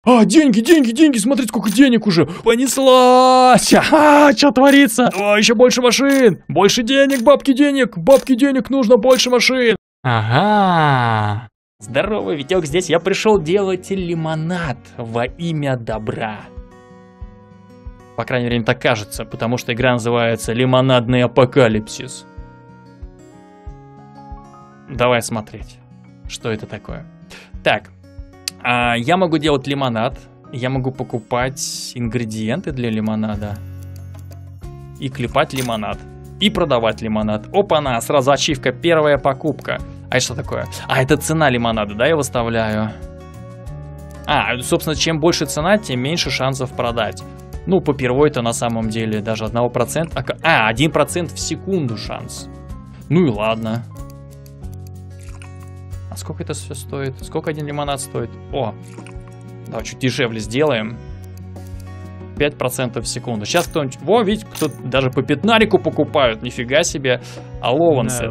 А, деньги, деньги, деньги, смотри, сколько денег уже. Понеслась. Что творится? О, еще больше машин. Больше денег, бабки денег, нужно больше машин. Ага. Здорово, Витек здесь. Я пришел делать лимонад во имя добра. По крайней мере, мне так кажется, потому что игра называется «Лимонадный апокалипсис». Давай смотреть, что это такое. Так, я могу делать лимонад, я могу покупать ингредиенты для лимонада и клепать лимонад, и продавать лимонад. Опа-на, сразу ачивка, первая покупка. А это что такое? А, это цена лимонада, да, я выставляю? Собственно, чем больше цена, тем меньше шансов продать. Ну, попервой-то на самом деле даже 1%. 1% в секунду шанс. Ну и ладно. А сколько это все стоит? Сколько один лимонад стоит? О, давай чуть дешевле сделаем. 5% в секунду. Сейчас кто-нибудь... Во, видите, кто даже по пятнарику покупают. Нифига себе. Алловансы.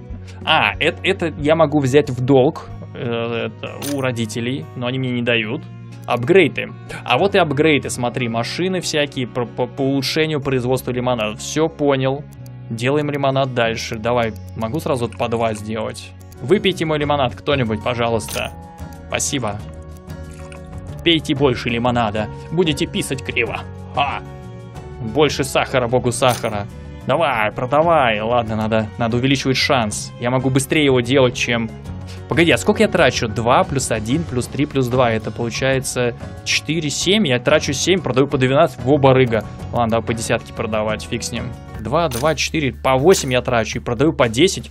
Это я могу взять в долг у родителей, но они мне не дают. Апгрейды. А вот и апгрейды, смотри, машины всякие по улучшению производства лимонада. Все понял. Делаем лимонад дальше. Давай, могу сразу по 2 сделать. Выпейте мой лимонад, кто-нибудь, пожалуйста. Спасибо. Пейте больше лимонада. Будете писать криво. Больше сахара, богу сахара. Давай, продавай. Ладно, надо увеличивать шанс. Я могу быстрее его делать, чем... Погоди, а сколько я трачу? 2 плюс 1 плюс 3 плюс 2. Это получается 4, 7. Я трачу 7, продаю по 12. Во, барыга. Ладно, давай по десятке продавать, фиг с ним. 2, 4, по 8 я трачу и продаю по 10.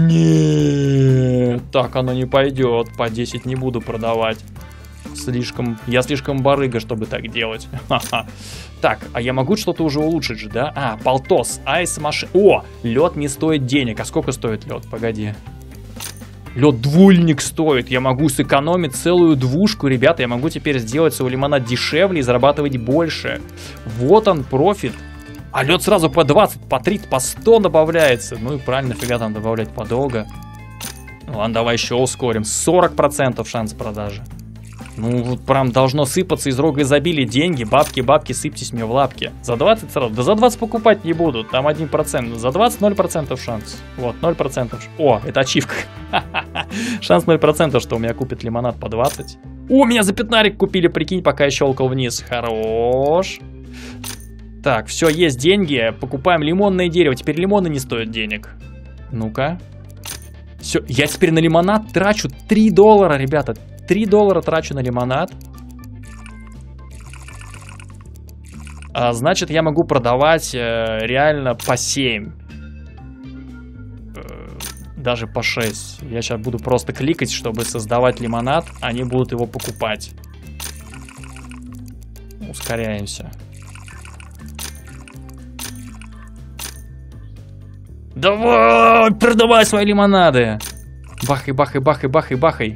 Нет, так оно не пойдет. По 10 не буду продавать. Я слишком барыга, чтобы так делать. Так, а я могу что-то уже улучшить же, да? Полтос, айс машин. О, лед не стоит денег. А сколько стоит лед? Погоди. Лед двульник стоит. Я могу сэкономить целую двушку, ребята. Я могу теперь сделать свой лимонад дешевле и зарабатывать больше. Вот он, профит. А лед сразу по 20, по 30, по 100 добавляется. Ну и правильно, нафига там добавлять подолго. Ладно, давай еще ускорим. 40% шанс продажи. Ну, вот прям должно сыпаться из рога изобилия деньги. Бабки, сыпьтесь мне в лапки. За 20 сразу? Да за 20 покупать не буду. Там 1%. За 20 0% шанс. Вот, 0%. О, это ачивка. Шанс 0%, что у меня купит лимонад по 20. О, меня за пятнарик купили, прикинь, пока я щелкал вниз. Хорош. Так, все, есть деньги. Покупаем лимонное дерево. Теперь лимоны не стоят денег. Ну-ка. Все, я теперь на лимонад трачу $3, ребята. $3 трачу на лимонад. Значит, я могу продавать реально по 7. Даже по 6. Я сейчас буду просто кликать, чтобы создавать лимонад. Они будут его покупать. Ускоряемся. Давай, продавай свои лимонады. Бахай, бахай, бахай, бахай, бахай.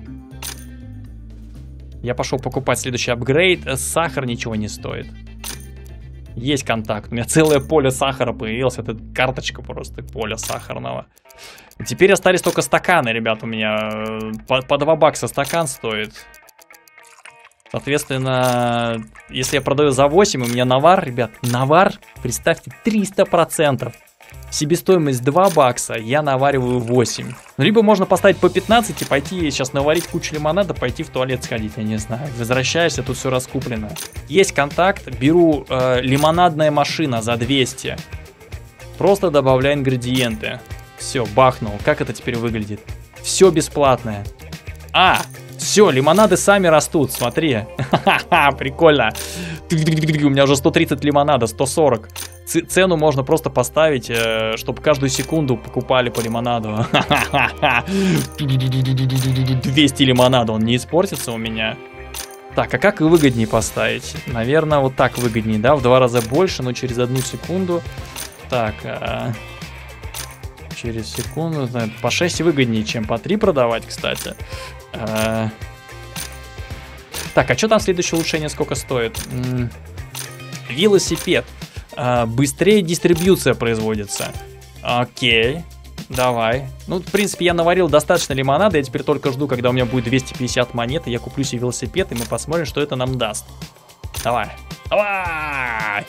Я пошел покупать следующий апгрейд. Сахар ничего не стоит. Есть контакт. У меня целое поле сахара появилось. Это карточка просто поля сахарного. Теперь остались только стаканы, ребят. У меня по 2 бакса стакан стоит. Соответственно, если я продаю за 8, у меня навар, ребят, навар, представьте, 300%. Себестоимость 2 бакса, я навариваю 8. Ну, либо можно поставить по 15 и пойти сейчас наварить кучу лимонада, пойти в туалет сходить, я не знаю. Возвращаешься, тут все раскуплено. Есть контакт, беру лимонадная машина за 200. Просто добавляю ингредиенты. Все, бахнул. Как это теперь выглядит? Все бесплатное. Все, лимонады сами растут, смотри. Ха-ха-ха, прикольно. У меня уже 130 лимонада, 140. Цену можно просто поставить, чтобы каждую секунду покупали по лимонаду. 200 лимонада, он не испортится у меня. Так, а как выгоднее поставить? Наверное, вот так выгоднее, да? В 2 раза больше, но через 1 секунду. Так, через секунду. По 6 выгоднее, чем по 3 продавать, кстати. Так, а что там следующее улучшение сколько стоит? Велосипед. Быстрее дистрибьюция производится. Окей. Давай. Ну, в принципе, я наварил достаточно лимонада. Я теперь только жду, когда у меня будет 250 монет, и я куплю себе велосипед, и мы посмотрим, что это нам даст. Давай. Давай!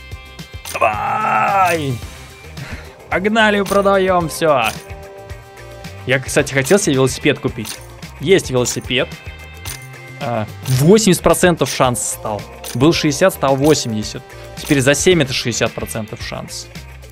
Давай! Погнали, продаем все. Я, кстати, хотел себе велосипед купить. Есть велосипед. 80% шанс стал. Был 60, стал 80. Теперь за 7 это 60% шанс.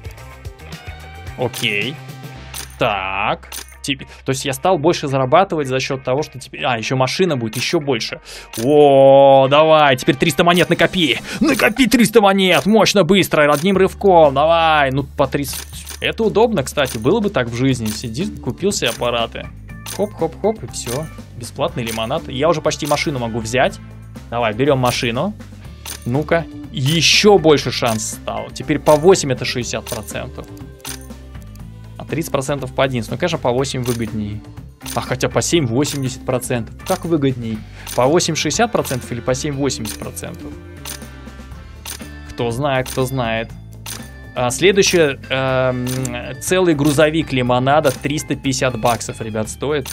Окей. Так. То есть я стал больше зарабатывать за счет того, что теперь... еще машина будет еще больше. О, давай, теперь 300 монет накопи. Накопи 300 монет. Мощно, быстро, одним рывком. Давай, ну по 30. Это удобно, кстати. Было бы так в жизни. Сиди, купил себе аппараты. Хоп-хоп-хоп, и все. Бесплатный лимонад. Я уже почти машину могу взять. Давай, берем машину. Ну-ка. Еще больше шанс стал. Теперь по 8 это 60%. А 30% по 11. Ну, конечно, по 8 выгоднее. А хотя по 7 80%. Как выгодней? По 8 60% или по 7 80%? Кто знает, кто знает. Следующее. Целый грузовик лимонада. 350 баксов, ребят, стоит.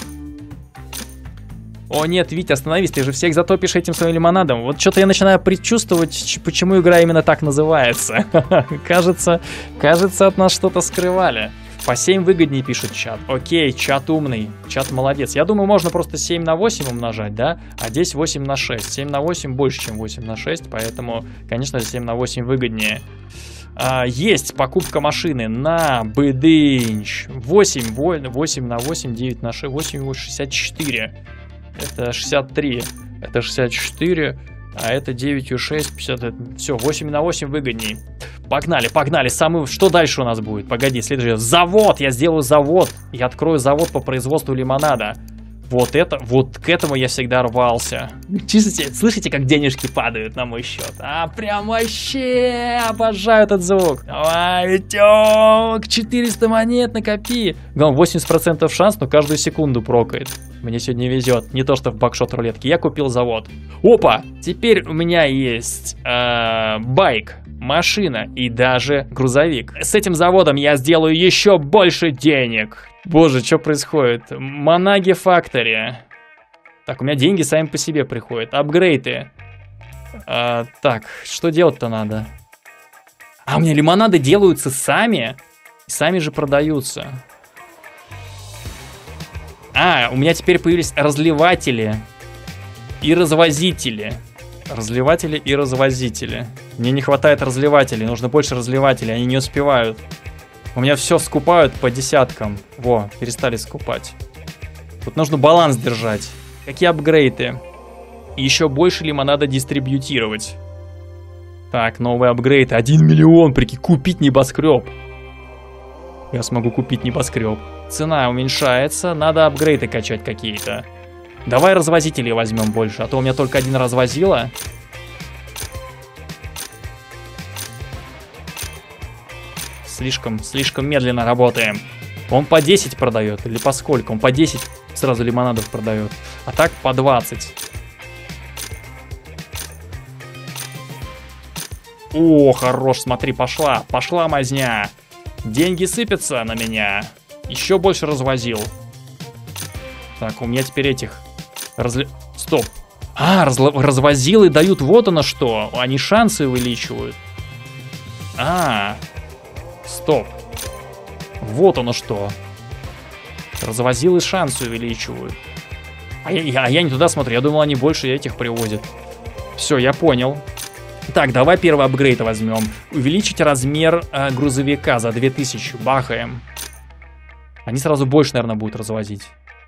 О нет, Витя, остановись, ты же всех затопишь этим своим лимонадом. Вот что-то я начинаю предчувствовать, почему игра именно так называется. Кажется, от нас что-то скрывали. По 7 выгоднее, пишет чат. Окей, чат умный, чат молодец. Я думаю, можно просто 7 на 8 умножать, да? А здесь 8 на 6. 7 на 8 больше, чем 8 на 6, поэтому, конечно, 7 на 8 выгоднее. Есть покупка машины на быдынч. 8 на 8, 9 на 6, 8, 64. Это 63, это 64, а это 9,6, 50, все, 8 на 8 выгодней. Погнали, погнали, что дальше у нас будет? Погоди, следующий, завод, я сделаю завод, я открою завод по производству лимонада. Вот к этому я всегда рвался. Слышите, как денежки падают на мой счет? Прям вообще обожаю этот звук. Давай, Витек, 400 монет накопи. Главное, 80% шанс, но каждую секунду прокает. Мне сегодня везет, не то что в бакшот рулетке. Я купил завод. Опа, теперь у меня есть байк, машина и даже грузовик. С этим заводом я сделаю еще больше денег. Боже, что происходит? Монаги Factory. Так, у меня деньги сами по себе приходят. Апгрейды. Так, что делать-то надо? У меня лимонады делаются сами. Сами же продаются. У меня теперь появились разливатели и развозители. Разливатели и развозители. Мне не хватает разливателей. Нужно больше разливателей. Они не успевают. У меня все скупают по десяткам. Во, перестали скупать. Тут нужно баланс держать. Какие апгрейды? Еще больше лимонада дистрибьютировать. Так, новый апгрейд. 1 миллион, прикинь, купить небоскреб. Я смогу купить небоскреб. Цена уменьшается. Надо апгрейды качать какие-то. Давай развозителей возьмем больше. А то у меня только один развозила. Слишком медленно работаем. Он по 10 продает или по сколько? Он по 10 сразу лимонадов продает. А так по 20. О, хорош, смотри, пошла мазня. Деньги сыпятся на меня. Еще больше развозил. Так, у меня теперь этих... Стоп. Развозилы дают вот оно что. Они шансы увеличивают. Стоп. Вот оно что. Развозилы шансы увеличивают. Я не туда смотрю. Я думал, они больше этих привозят. Все, я понял. Так, давай первый апгрейд возьмем. Увеличить размер грузовика за 2000. Бахаем. Они сразу больше, наверное, будут развозить.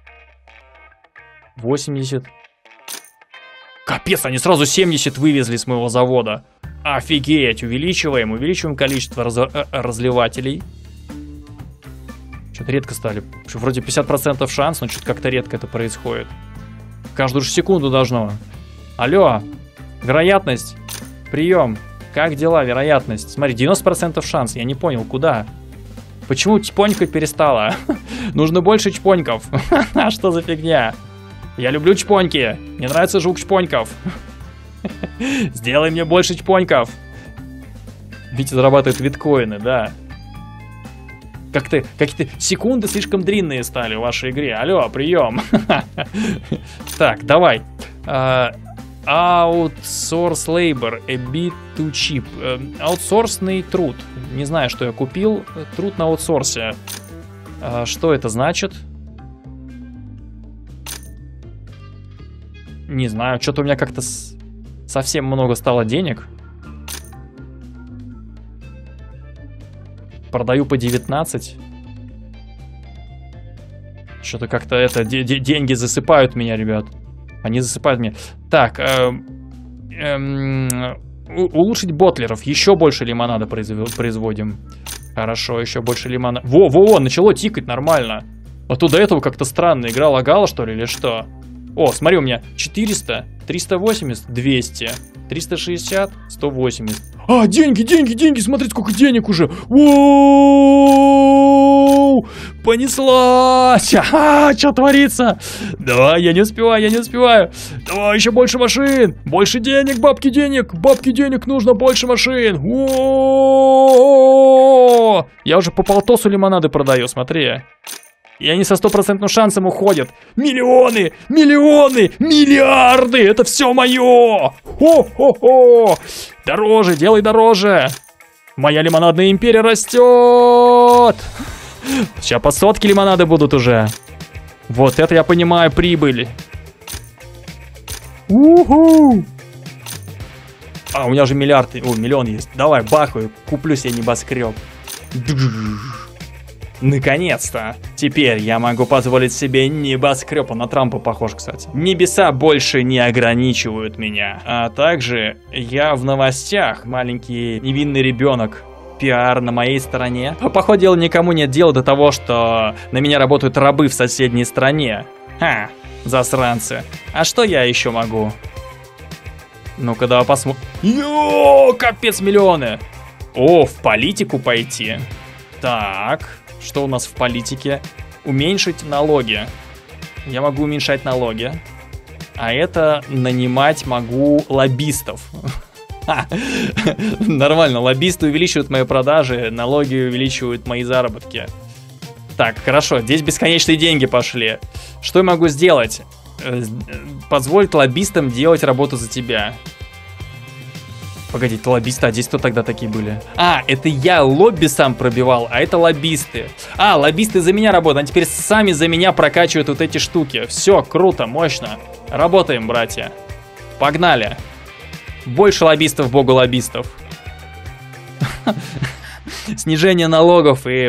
80. Капец, они сразу 70 вывезли с моего завода. Офигеть, увеличиваем количество разливателей. Что-то редко стали. Вроде 50% шанс, но что-то как-то редко это происходит. Каждую же секунду должно. Алло, вероятность, прием. Как дела, вероятность? Смотри, 90% шанс, я не понял, куда? Почему чпонькать перестала? Нужно больше чпоньков. Что за фигня? Я люблю чпоньки. Мне нравится звук чпоньков. Сделай мне больше чпоньков. Витя зарабатывает биткоины, да. Как-то какие-то секунды слишком длинные стали в вашей игре. Алло, прием. Так, давай. Outsource labor, a bit too cheap. Аутсорсный труд. Не знаю, что я купил. Труд на аутсорсе. Что это значит? Не знаю, что-то у меня как-то совсем много стало денег. Продаю по 19. Что-то как-то это... Деньги засыпают меня, ребят. Они засыпают меня. Так, улучшить ботлеров. Еще больше лимонада производим. Хорошо, еще больше лимонада. Во, начало тикать нормально. А то до этого как-то странно. Игра лагала, что ли, или что? О, смотри, у меня 400, 380, 200, 360, 180. А, деньги, смотри, сколько денег уже. Воу! Понеслась! Что творится? Давай, я не успеваю. Давай, еще больше машин. Больше денег, бабки денег нужно, больше машин. Воу! Я уже по полтосу лимонады продаю, смотри. И они со 100% шансом уходят. Миллионы, миллиарды. Это все мое. Хо-хо-хо. Дороже, делай дороже. Моя лимонадная империя растет. Сейчас по сотке лимонады будут уже. Вот это я понимаю, прибыль. Уху. А, у меня уже миллион есть. Давай, бахаю, куплю себе небоскреб. Наконец-то! Теперь я могу позволить себе небоскреб. Он на Трампа похож, кстати. Небеса больше не ограничивают меня. А также я в новостях. Маленький невинный ребенок. Пиар на моей стороне. По ходу дела никому нет дела до того, что на меня работают рабы в соседней стране. Ха, засранцы. А что я еще могу? Ну-ка, давай посмотрим. Йо, капец, миллионы. О, в политику пойти. Так... Что у нас в политике? Уменьшить налоги. Я могу уменьшать налоги. А это нанимать могу лоббистов. Нормально, лоббисты увеличивают мои продажи, налоги увеличивают мои заработки. Так, хорошо, здесь бесконечные деньги пошли. Что я могу сделать? Позволить лоббистам делать работу за тебя. Погодите, лоббисты, а здесь кто тогда такие были? А, это я лобби сам пробивал, а это лоббисты. А, лоббисты за меня работают, они теперь сами за меня прокачивают вот эти штуки. Все, круто, мощно. Работаем, братья. Погнали. Больше лоббистов, богу лоббистов. Снижение налогов и...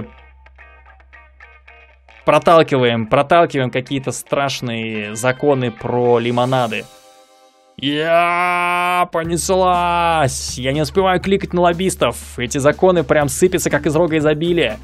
Проталкиваем какие-то страшные законы про лимонады. Я понеслась! Я не успеваю кликать на лоббистов. Эти законы прям сыпятся, как из рога изобилия.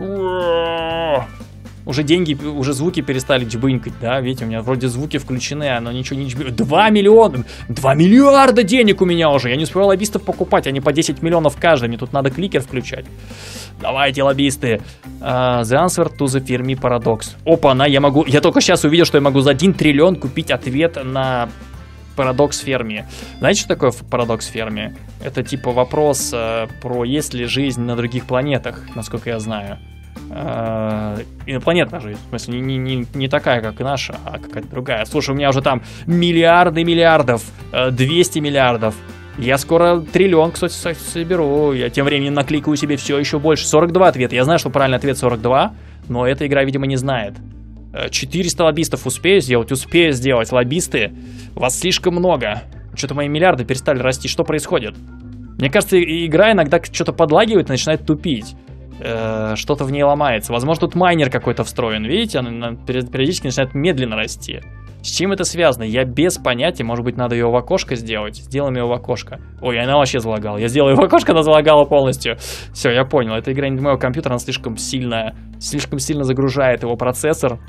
Уже деньги, уже звуки перестали джбынькать, да? Видите, у меня вроде звуки включены, но ничего не джбынькает. 2 миллиона! 2 миллиарда денег у меня уже! Я не успеваю лоббистов покупать, они по 10 миллионов каждый. Мне тут надо кликер включать. Давайте, лоббисты. The answer to the Fermi paradox. Опа-на, я только сейчас увидел, что я могу за 1 триллион купить ответ на... Парадокс Ферми. Знаете, что такое парадокс Ферми? Это типа вопрос про есть ли жизнь на других планетах, насколько я знаю. Инопланетная жизнь. В смысле, не такая, как и наша, а какая-то другая. Слушай, у меня уже там миллиарды миллиардов, 200 миллиардов. Я скоро триллион, кстати, соберу. Я тем временем накликаю себе все еще больше. 42 ответа. Я знаю, что правильный ответ 42, но эта игра, видимо, не знает. 400 лоббистов успею сделать, лоббисты. Вас слишком много. Что-то мои миллиарды перестали расти. Что происходит? Мне кажется, игра иногда что-то подлагивает и начинает тупить. Что-то в ней ломается. Возможно, тут майнер какой-то встроен. Видите, она периодически начинает медленно расти. С чем это связано? Я без понятия. Может быть, надо ее в окошко сделать. Сделаем ее в окошко. Ой, она вообще залагала. Я сделал ее в окошко, она залагала полностью. Все, я понял. Эта игра не для моего компьютера, она слишком сильно загружает его процессор.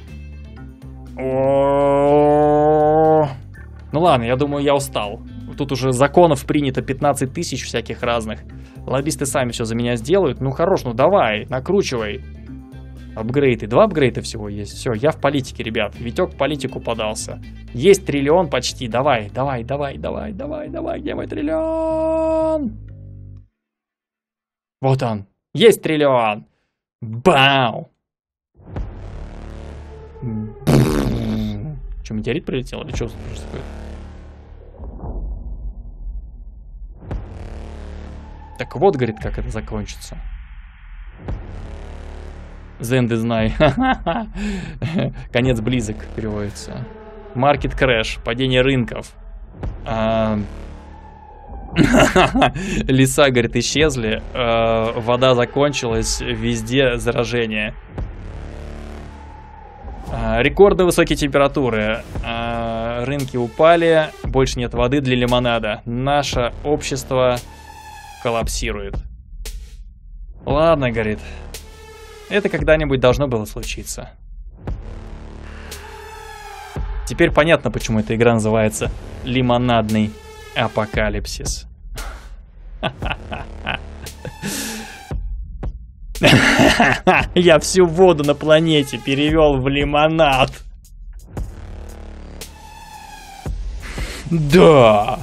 Ну ладно, я думаю, я устал. Тут уже законов принято 15 тысяч всяких разных. Лоббисты сами все за меня сделают. Ну хорош, ну давай, накручивай. Апгрейды. 2 апгрейда всего есть. Все, я в политике, ребят. Витек в политику подался. Есть триллион почти. Давай. Где мой триллион? Вот он. Есть триллион. Бау! Что, метеорит прилетел или что происходит? Так вот, говорит, как это закончится. The end is nigh. Конец близок переводится. Market crash, падение рынков. Леса, говорит, исчезли. Вода закончилась, везде заражение. Рекордно высокие температуры. Рынки упали, больше нет воды для лимонада. Наше общество коллапсирует. Ладно, говорит. Это когда-нибудь должно было случиться. Теперь понятно, почему эта игра называется «Лимонадный апокалипсис». Я всю воду на планете перевел в лимонад. Да.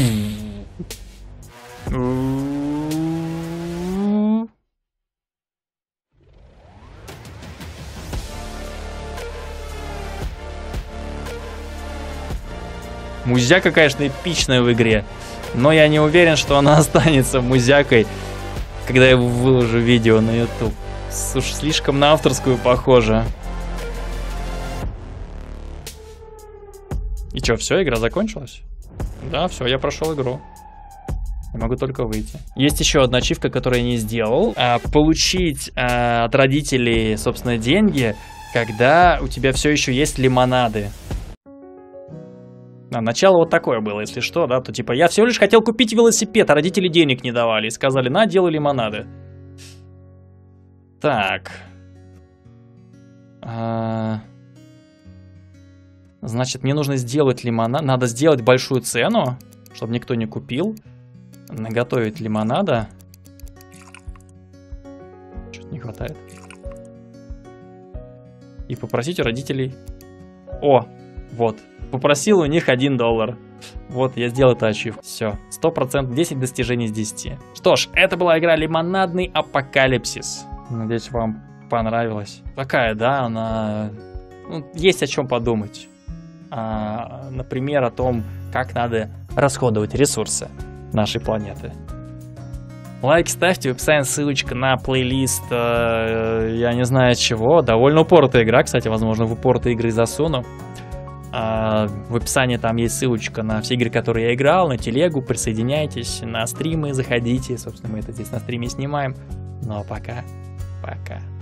Музяка, конечно, эпичная в игре, но я не уверен, что она останется музякой, когда я выложу видео на YouTube. Уж слишком на авторскую похоже. И чё, все, игра закончилась? Да, все, я прошел игру. Я могу только выйти. Есть еще одна ачивка, которую я не сделал. Получить от родителей, собственно, деньги, когда у тебя все еще есть лимонады. Начало вот такое было, если что, да, то типа я всего лишь хотел купить велосипед, а родители денег не давали и сказали, на, делай лимонады. Так. Значит, мне нужно сделать лимонад, надо сделать большую цену, чтобы никто не купил. Наготовить лимонада. Что-то не хватает. И попросить у родителей... О, вот. Попросил у них $1. Вот, я сделал эту ачивку. Все, 100%, 10 достижений из 10. Что ж, это была игра «Лимонадный апокалипсис». Надеюсь, вам понравилась. Такая, да, она... Ну, есть о чем подумать. Например, о том, как надо расходовать ресурсы нашей планеты. Лайк ставьте, в описании ссылочка на плейлист, я не знаю чего. Довольно упоротая игра, кстати, возможно, в упоротые игры засуну. В описании там есть ссылочка на все игры, которые я играл, на телегу, присоединяйтесь, на стримы заходите, собственно, мы это здесь на стриме снимаем. Ну а пока.